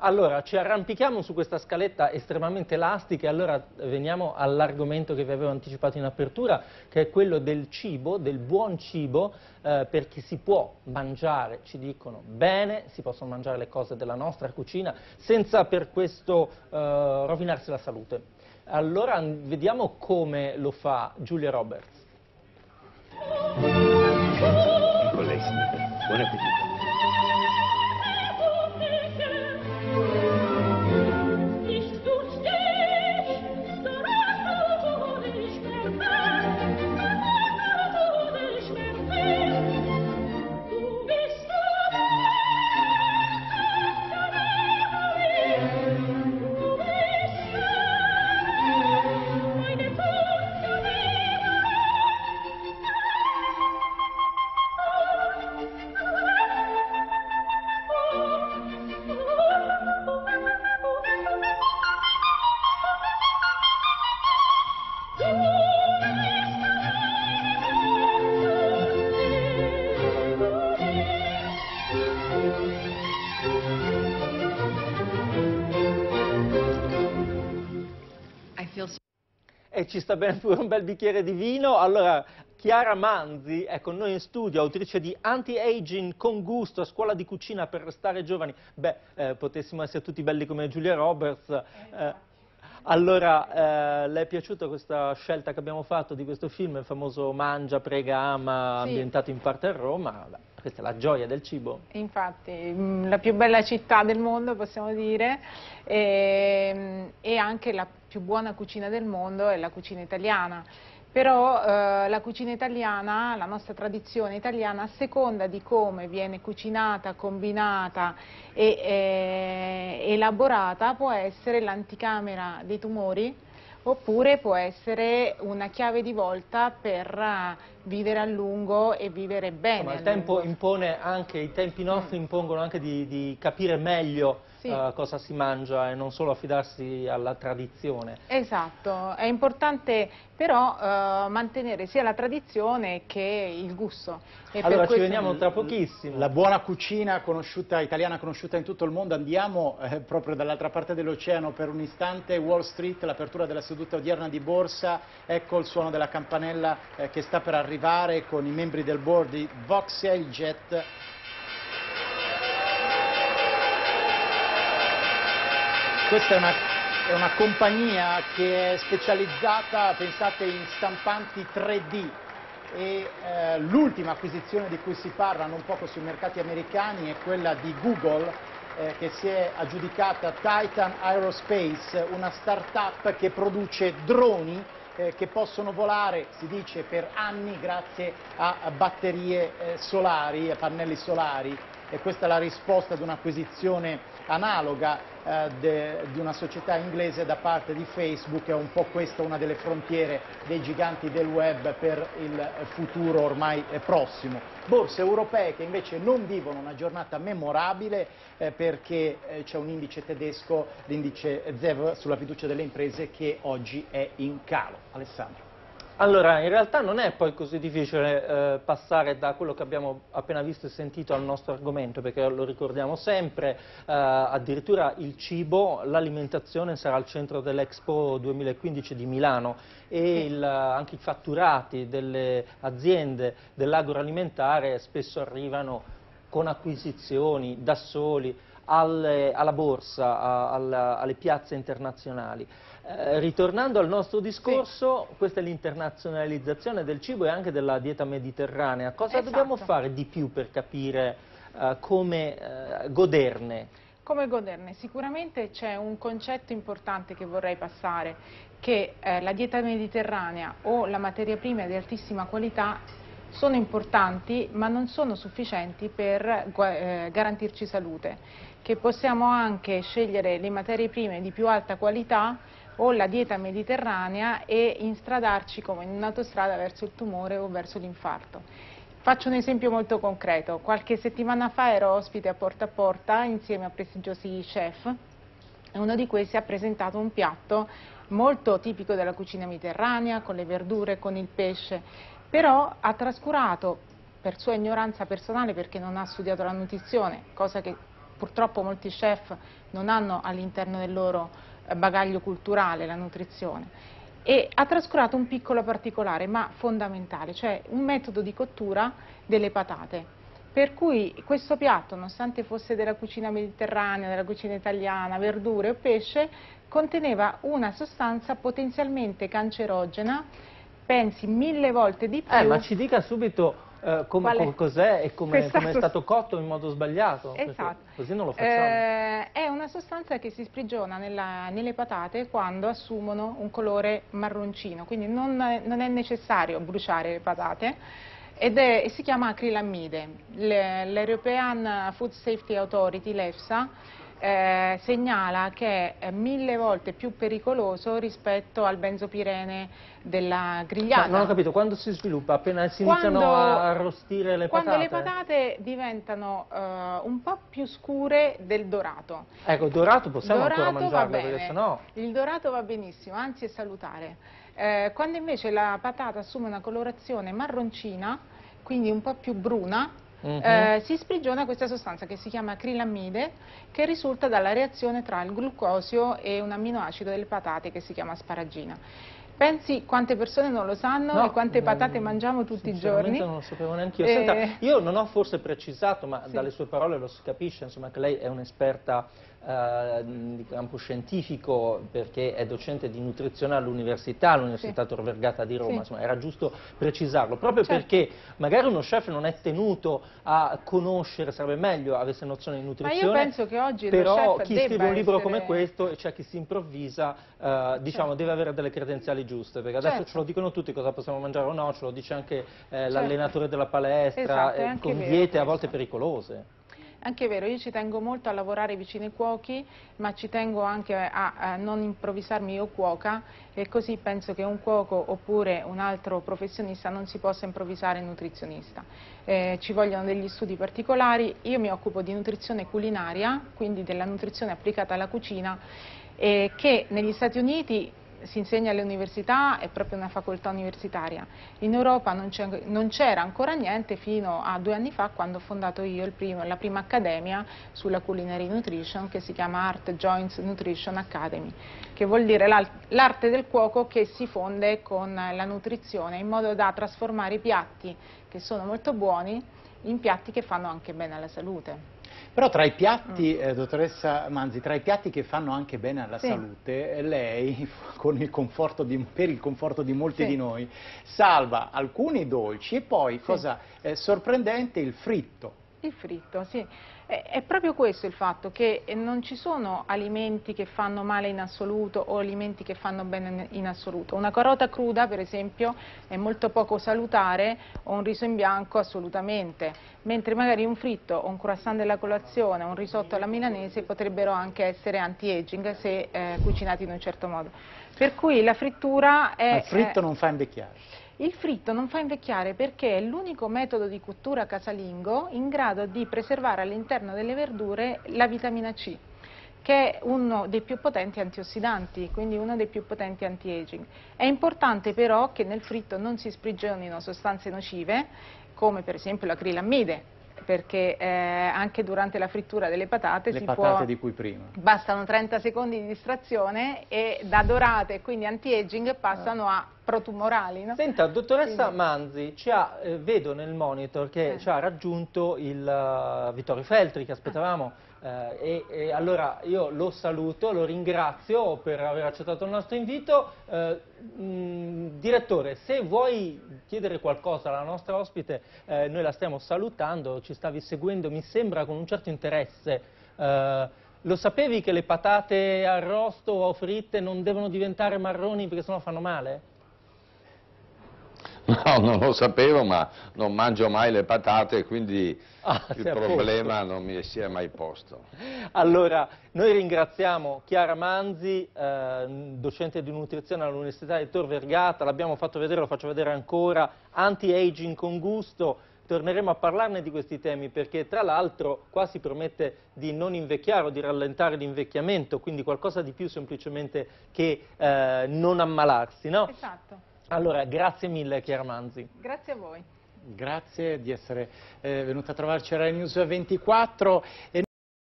Allora, ci arrampichiamo su questa scaletta estremamente elastica e allora veniamo all'argomento che vi avevo anticipato in apertura, che è quello del cibo, del buon cibo, perché si può mangiare, ci dicono, bene, si possono mangiare le cose della nostra cucina senza per questo rovinarsi la salute. Allora vediamo come lo fa Julia Roberts. Con lei, signora. Buon appetito. E ci sta bene pure un bel bicchiere di vino. Allora, Chiara Manzi è con noi in studio, autrice di Anti-Aging con gusto, scuola di cucina per restare giovani. Beh, potessimo essere tutti belli come Julia Roberts. Allora, le è piaciuta questa scelta che abbiamo fatto di questo film, il famoso Mangia, Prega, Ama, ambientato in parte a Roma? Beh, questa è la gioia del cibo. Infatti, la più bella città del mondo, possiamo dire, e anche la più buona cucina del mondo è la cucina italiana. Però la cucina italiana, la nostra tradizione italiana, a seconda di come viene cucinata, combinata e elaborata, può essere l'anticamera dei tumori oppure può essere una chiave di volta per vivere a lungo e vivere bene. Insomma, il tempo impone anche, i tempi nostri impongono anche di capire meglio cosa si mangia e non solo affidarsi alla tradizione. Esatto, è importante però mantenere sia la tradizione che il gusto. E allora per ci veniamo tra pochissimo. La buona cucina italiana conosciuta in tutto il mondo. Andiamo proprio dall'altra parte dell'oceano per un istante. Wall Street, l'apertura della seduta odierna di borsa, ecco il suono della campanella che sta per arrivare con i membri del board di Vauxhall Jet. Questa è una compagnia che è specializzata, pensate, in stampanti 3D e l'ultima acquisizione di cui si parla non poco sui mercati americani è quella di Google che si è aggiudicata Titan Aerospace, una start-up che produce droni che possono volare, si dice, per anni grazie a batterie solari, a pannelli solari. E questa è la risposta ad un'acquisizione analoga di una società inglese da parte di Facebook. È un po' questa una delle frontiere dei giganti del web per il futuro ormai prossimo. Borse europee che invece non vivono una giornata memorabile perché c'è un indice tedesco, l'indice ZEV sulla fiducia delle imprese, che oggi è in calo. Alessandro. Allora, in realtà non è poi così difficile passare da quello che abbiamo appena visto e sentito al nostro argomento, perché lo ricordiamo sempre, addirittura il cibo, l'alimentazione sarà al centro dell'Expo 2015 di Milano e anche i fatturati delle aziende dell'agroalimentare spesso arrivano con acquisizioni da soli alla borsa, alle piazze internazionali. Ritornando al nostro discorso, questa è l'internazionalizzazione del cibo e anche della dieta mediterranea. Cosa dobbiamo fare di più per capire come goderne? Come goderne? Sicuramente c'è un concetto importante che vorrei passare, che la dieta mediterranea o la materia prima di altissima qualità sono importanti ma non sono sufficienti per garantirci salute, che possiamo anche scegliere le materie prime di più alta qualità o la dieta mediterranea e instradarci come in un'autostrada verso il tumore o verso l'infarto. Faccio un esempio molto concreto. Qualche settimana fa ero ospite a Porta insieme a prestigiosi chef e uno di questi ha presentato un piatto molto tipico della cucina mediterranea, con le verdure, con il pesce, però ha trascurato, per sua ignoranza personale, perché non ha studiato la nutrizione, cosa che purtroppo molti chef non hanno all'interno del loro bagaglio culturale la nutrizione, e ha trascurato un piccolo particolare ma fondamentale, cioè un metodo di cottura delle patate. Per cui questo piatto, nonostante fosse della cucina mediterranea, della cucina italiana, verdure o pesce, conteneva una sostanza potenzialmente cancerogena, pensi 1000 volte di più. Ma ci dica subito cos'è e come è stato cotto in modo sbagliato, esatto. Così non lo facciamo. È una sostanza che si sprigiona nelle patate quando assumono un colore marroncino, quindi non è necessario bruciare le patate. E si chiama acrilammide. L'European Food Safety Authority, l'EFSA, segnala che è 1000 volte più pericoloso rispetto al benzopirene della grigliata. Ma non ho capito, quando si sviluppa? Appena si iniziano a arrostire le patate? Quando le patate diventano un po' più scure del dorato. Ecco, il dorato possiamo ancora mangiarlo, perché sennò... Il dorato va benissimo, anzi è salutare. Quando invece la patata assume una colorazione marroncina, quindi un po' più bruna, si sprigiona questa sostanza che si chiama acrilammide, che risulta dalla reazione tra il glucosio e un amminoacido delle patate che si chiama asparagina. Pensi quante persone non lo sanno e quante patate mangiamo tutti i giorni? Non lo sapevo neanche io. Senta, io non ho forse precisato, ma dalle sue parole lo si capisce, insomma, che lei è un'esperta di campo scientifico, perché è docente di nutrizione all'Università Tor Vergata di Roma, insomma, era giusto precisarlo, proprio perché magari uno chef non è tenuto a conoscere, sarebbe meglio avesse nozione di nutrizione, ma io penso che oggi però chef chi scrive un libro come essere... questo, e c'è chi si improvvisa, diciamo, deve avere delle credenziali giuste, perché adesso ce lo dicono tutti cosa possiamo mangiare o no, ce lo dice anche l'allenatore della palestra, con diete a volte pericolose. Anche è vero, io ci tengo molto a lavorare vicino ai cuochi, ma ci tengo anche a non improvvisarmi io cuoca, e così penso che un cuoco oppure un altro professionista non si possa improvvisare nutrizionista. Ci vogliono degli studi particolari. Io mi occupo di nutrizione culinaria, quindi della nutrizione applicata alla cucina, che negli Stati Uniti si insegna alle università, è proprio una facoltà universitaria. In Europa non c'era ancora niente fino a 2 anni fa, quando ho fondato io la prima accademia sulla culinary nutrition, che si chiama Art Joins Nutrition Academy, che vuol dire l'arte del cuoco che si fonde con la nutrizione, in modo da trasformare i piatti che sono molto buoni in piatti che fanno anche bene alla salute. Però tra i piatti, dottoressa Manzi, tra i piatti che fanno anche bene alla salute, lei, per il conforto di molti di noi, salva alcuni dolci e poi, cosa sorprendente, il fritto. Il fritto, sì. È proprio questo il fatto, che non ci sono alimenti che fanno male in assoluto o alimenti che fanno bene in assoluto. Una carota cruda, per esempio, è molto poco salutare, o un riso in bianco assolutamente, mentre magari un fritto o un croissant della colazione o un risotto alla milanese potrebbero anche essere anti-aging se cucinati in un certo modo. Per cui la frittura è... Ma il fritto non fa invecchiare? Il fritto non fa invecchiare perché è l'unico metodo di cottura casalingo in grado di preservare all'interno delle verdure la vitamina C, che è uno dei più potenti antiossidanti, quindi uno dei più potenti anti-aging. È importante però che nel fritto non si sprigionino sostanze nocive, come per esempio l'acrilammide, perché anche durante la frittura delle patate di cui prima. Bastano 30 secondi di distrazione e da dorate e quindi anti-aging passano a protumorali. No? Senta, dottoressa Manzi, vedo nel monitor che ci ha raggiunto il Vittorio Feltri, che aspettavamo, e allora io lo saluto, lo ringrazio per aver accettato il nostro invito. Direttore, se vuoi chiedere qualcosa alla nostra ospite, noi la stiamo salutando, ci stavi seguendo, mi sembra, con un certo interesse. Lo sapevi che le patate arrosto o fritte non devono diventare marroni perché sennò fanno male? No, non lo sapevo, ma non mangio mai le patate, quindi il problema non mi si è mai posto. Allora, noi ringraziamo Chiara Manzi, docente di nutrizione all'Università di Tor Vergata, l'abbiamo fatto vedere, lo faccio vedere ancora, anti-aging con gusto. Torneremo a parlarne di questi temi, perché tra l'altro qua si promette di non invecchiare o di rallentare l'invecchiamento, quindi qualcosa di più semplicemente che non ammalarsi, no? Esatto. Allora, grazie mille Chiara Manzi. Grazie a voi. Grazie di essere venuta a trovarci a Rai News 24.